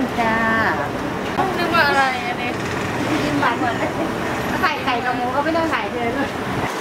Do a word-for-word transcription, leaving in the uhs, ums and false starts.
จ้านึกว่าอะไรอันนี้ยิ้มหวานเหมือนใส่ไข่กับหมูก็ไม่ต้องใส่เลย